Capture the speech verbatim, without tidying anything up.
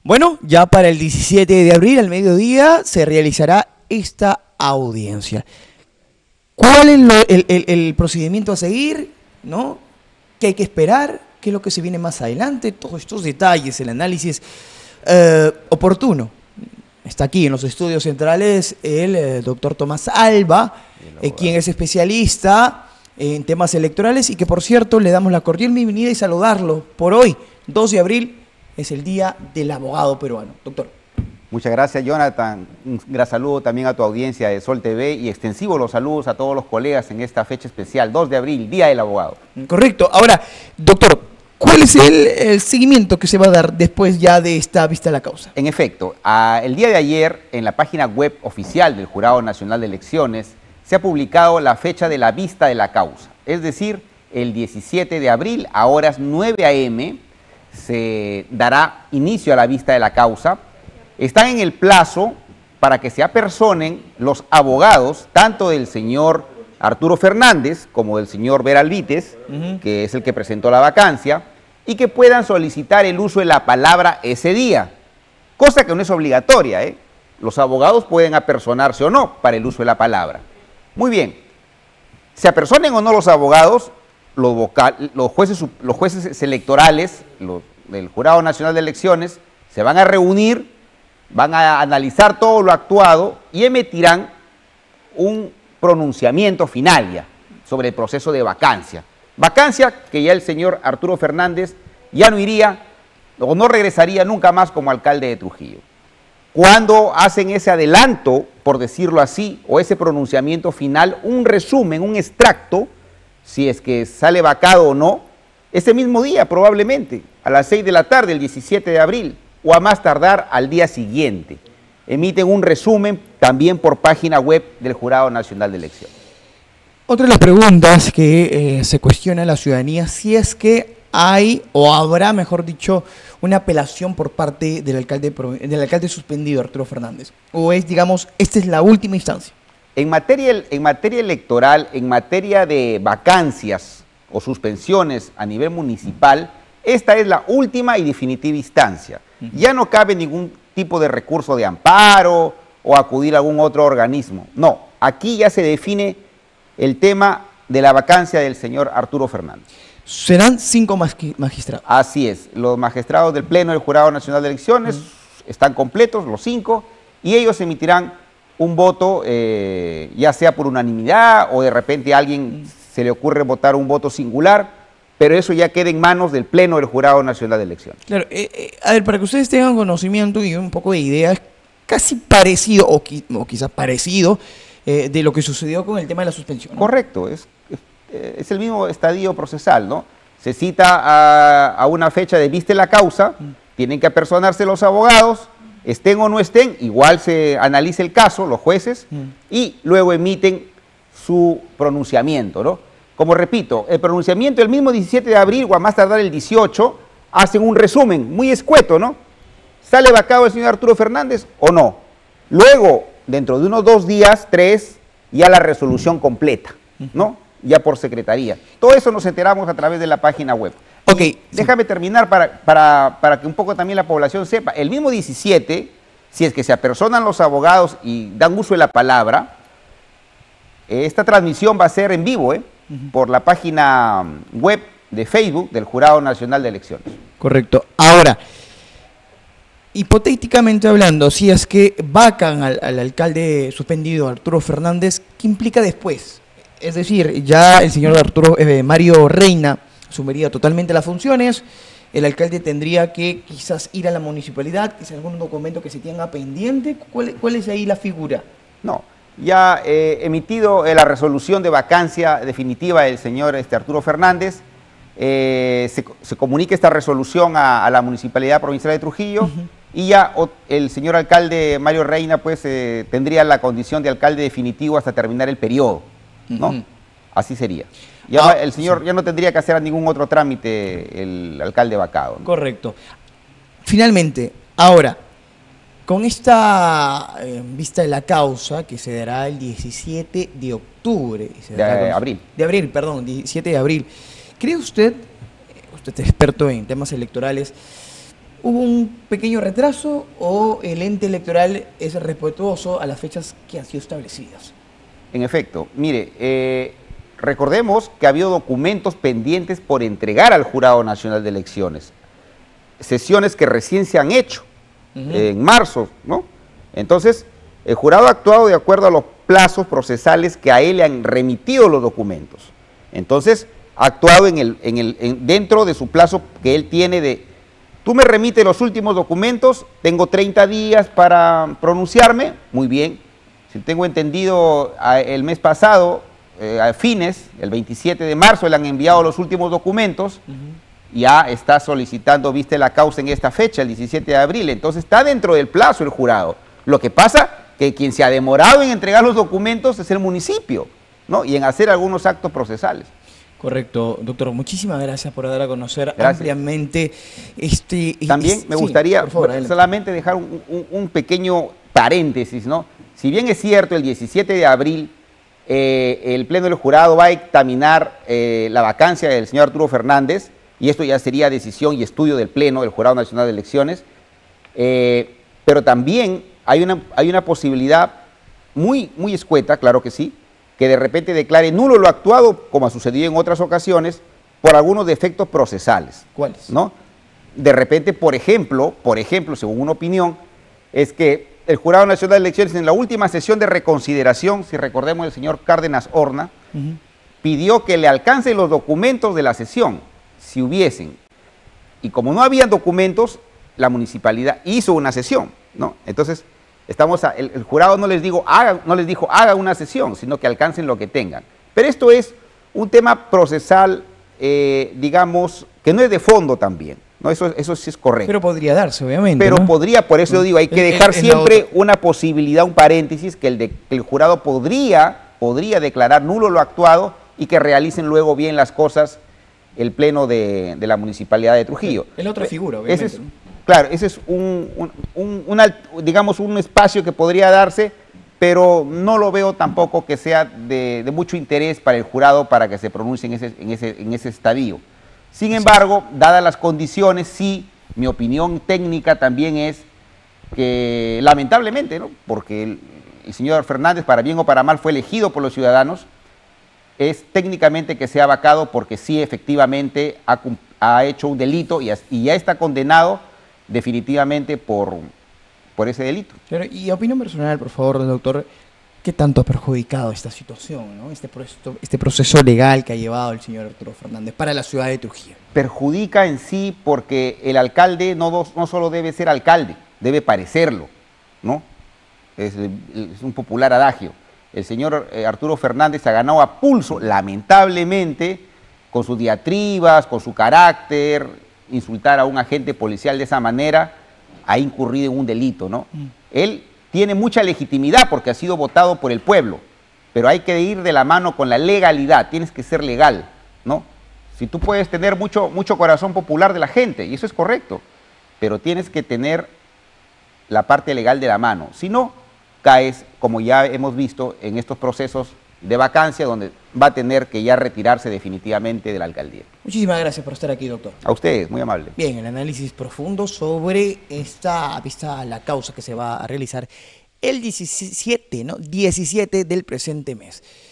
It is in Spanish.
Bueno, ya para el diecisiete de abril al mediodía se realizará esta audiencia. ¿Cuál es lo, el, el, el procedimiento a seguir? ¿No? ¿Qué hay que esperar? ¿Qué es lo que se viene más adelante? Todos estos detalles, el análisis eh, oportuno. Está aquí en los estudios centrales el eh, doctor Tomás Alba, eh, quien es especialista en temas electorales y que, por cierto, le damos la cordial bienvenida y saludarlo por hoy, dos de abril, es el Día del Abogado Peruano. Doctor. Muchas gracias, Jonathan. Un gran saludo también a tu audiencia de Sol T V y extensivo los saludos a todos los colegas en esta fecha especial, dos de abril, Día del Abogado. Correcto. Ahora, doctor, ¿cuál es el, el seguimiento que se va a dar después ya de esta vista a la causa? En efecto, a, el día de ayer, en la página web oficial del Jurado Nacional de Elecciones, se ha publicado la fecha de la vista de la causa. Es decir, el diecisiete de abril, a horas nueve a eme, se dará inicio a la vista de la causa. Están en el plazo para que se apersonen los abogados, tanto del señor Arturo Fernández como del señor Beralvites, uh-huh. que es el que presentó la vacancia, y que puedan solicitar el uso de la palabra ese día, cosa que no es obligatoria, ¿eh? Los abogados pueden apersonarse o no para el uso de la palabra. Muy bien, se apersonen o no los abogados, los, vocal, los, jueces, los jueces electorales los, del Jurado Nacional de Elecciones se van a reunir, van a analizar todo lo actuado y emitirán un pronunciamiento final ya sobre el proceso de vacancia. Vacancia que ya el señor Arturo Fernández ya no iría o no regresaría nunca más como alcalde de Trujillo. Cuando hacen ese adelanto, por decirlo así, o ese pronunciamiento final, un resumen, un extracto, si es que sale vacado o no, ese mismo día probablemente, a las seis de la tarde, el diecisiete de abril, o a más tardar al día siguiente. Emiten un resumen también por página web del Jurado Nacional de Elecciones. Otra de las preguntas que eh, se cuestiona a la ciudadanía, si es que hay o habrá, mejor dicho, una apelación por parte del alcalde, del alcalde suspendido, Arturo Fernández, o es, digamos, esta es la última instancia. En materia, en materia electoral, en materia de vacancias o suspensiones a nivel municipal, esta es la última y definitiva instancia. Uh-huh. Ya no cabe ningún tipo de recurso de amparo o acudir a algún otro organismo. No, aquí ya se define el tema de la vacancia del señor Arturo Fernández. Serán cinco magistrados. Así es, los magistrados del Pleno del Jurado Nacional de Elecciones uh-huh. están completos, los cinco, y ellos emitirán un voto, eh, ya sea por unanimidad o de repente a alguien uh-huh. se le ocurre votar un voto singular, pero eso ya queda en manos del Pleno del Jurado Nacional de Elecciones. Claro, eh, eh, a ver, para que ustedes tengan conocimiento y un poco de idea, es casi parecido, o, qui o quizás parecido, eh, de lo que sucedió con el tema de la suspensión, ¿no? Correcto, es, es, es el mismo estadio procesal, ¿no? Se cita a, a una fecha de vista la causa, mm. tienen que apersonarse los abogados, estén o no estén, igual se analiza el caso, los jueces, mm. y luego emiten su pronunciamiento, ¿no? Como repito, el pronunciamiento el mismo diecisiete de abril o a más tardar el dieciocho, hacen un resumen muy escueto, ¿no? ¿Sale vacado el señor Arturo Fernández o no? Luego, dentro de unos dos días, tres, ya la resolución completa, ¿no? Ya por secretaría. Todo eso nos enteramos a través de la página web. Ok. Y déjame terminar para, para, para que un poco también la población sepa. El mismo diecisiete, si es que se apersonan los abogados y dan uso de la palabra, esta transmisión va a ser en vivo, ¿eh? Uh-huh. por la página web de Facebook del Jurado Nacional de Elecciones. Correcto. Ahora, hipotéticamente hablando, si es que vacan al, al alcalde suspendido, Arturo Fernández, ¿qué implica después? Es decir, ya el señor Arturo eh, Mario Reina asumiría totalmente las funciones, el alcalde tendría que quizás ir a la municipalidad, quizás algún documento que se tenga pendiente. ¿Cuál, cuál es ahí la figura? No. Ya eh, emitido eh, la resolución de vacancia definitiva del señor este, Arturo Fernández, eh, se, se comunica esta resolución a, a la Municipalidad Provincial de Trujillo uh-huh. y ya o, el señor alcalde Mario Reina pues eh, tendría la condición de alcalde definitivo hasta terminar el periodo, ¿no? Uh-huh. Así sería. Ya ah, el señor sí. ya no tendría que hacer ningún otro trámite el alcalde vacado, ¿no? Correcto. Finalmente, ahora, con esta eh, vista de la causa, que se dará el diecisiete de octubre. Se dará de con, abril. De abril, perdón, diecisiete de abril. ¿Cree usted, usted es experto en temas electorales, ¿Hubo un pequeño retraso o el ente electoral es respetuoso a las fechas que han sido establecidas? En efecto, mire, eh, recordemos que ha habido documentos pendientes por entregar al Jurado Nacional de Elecciones, sesiones que recién se han hecho, uh-huh. eh, en marzo, ¿no? Entonces, el jurado ha actuado de acuerdo a los plazos procesales que a él le han remitido los documentos. Entonces, ha actuado en el, en el, en, dentro de su plazo que él tiene de... Tú me remites los últimos documentos, tengo treinta días para pronunciarme, muy bien. Si tengo entendido, el mes pasado, eh, a fines, el veintisiete de marzo, le han enviado los últimos documentos, uh-huh. ya está solicitando viste la causa en esta fecha, el diecisiete de abril, entonces está dentro del plazo el jurado. Lo que pasa que quien se ha demorado en entregar los documentos es el municipio, ¿no? Y en hacer algunos actos procesales. Correcto, doctor. Muchísimas gracias por dar a conocer gracias. ampliamente este... También este, me gustaría sí, favor, solamente dejar un, un, un pequeño paréntesis, ¿no? Si bien es cierto, el diecisiete de abril eh, el Pleno del Jurado va a dictaminar eh, la vacancia del señor Arturo Fernández, y esto ya sería decisión y estudio del Pleno del Jurado Nacional de Elecciones, eh, pero también hay una, hay una posibilidad muy, muy escueta, claro que sí, que de repente declare nulo lo actuado, como ha sucedido en otras ocasiones, por algunos defectos procesales. ¿Cuáles? ¿No? De repente, por ejemplo, por ejemplo, según una opinión, es que el Jurado Nacional de Elecciones en la última sesión de reconsideración, si recordemos el señor Cárdenas Horna, uh-huh. pidió que le alcancen los documentos de la sesión, si hubiesen. Y como no habían documentos, la municipalidad hizo una sesión, ¿no? Entonces, estamos a, el, el jurado no les, digo, haga, no les dijo haga una sesión, sino que alcancen lo que tengan. Pero esto es un tema procesal, eh, digamos, que no es de fondo también, ¿no? Eso, eso sí es correcto. Pero podría darse, obviamente. Pero ¿no? podría, por eso yo digo, hay que dejar es, es siempre una posibilidad, un paréntesis, que el, de, que el jurado podría, podría declarar nulo lo actuado y que realicen luego bien las cosas el Pleno de, de la Municipalidad de Trujillo. Es la otra figura, obviamente. Ese es, claro, ese es un, un, un, una, digamos, un espacio que podría darse, pero no lo veo tampoco que sea de, de mucho interés para el jurado para que se pronuncie en ese, en ese, en ese estadio. Sin embargo, dadas las condiciones, sí, mi opinión técnica también es que, lamentablemente, ¿no? Porque el, el señor Fernández, para bien o para mal, fue elegido por los ciudadanos, es técnicamente que sea vacado porque sí, efectivamente, ha, ha hecho un delito y, y ya está condenado definitivamente por, por ese delito. Pero, y opinión personal, por favor, doctor, ¿qué tanto ha perjudicado esta situación, ¿no? este, proceso, este proceso legal que ha llevado el señor Arturo Fernández para la ciudad de Trujillo? Perjudica en sí porque el alcalde no, no solo debe ser alcalde, debe parecerlo, ¿no? Es, es un popular adagio. El señor eh, Arturo Fernández ha ganado a pulso, lamentablemente, con sus diatribas, con su carácter, insultar a un agente policial de esa manera, ha incurrido en un delito, ¿no? Mm. Él tiene mucha legitimidad porque ha sido votado por el pueblo, pero hay que ir de la mano con la legalidad, tienes que ser legal, ¿no? Si tú puedes tener mucho, mucho corazón popular de la gente, y eso es correcto, pero tienes que tener la parte legal de la mano, si no, caes, como ya hemos visto en estos procesos de vacancia, donde va a tener que ya retirarse definitivamente de la alcaldía. Muchísimas gracias por estar aquí, doctor. A ustedes, muy amable. Bien, el análisis profundo sobre esta vista la causa que se va a realizar el diecisiete, ¿no? diecisiete del presente mes.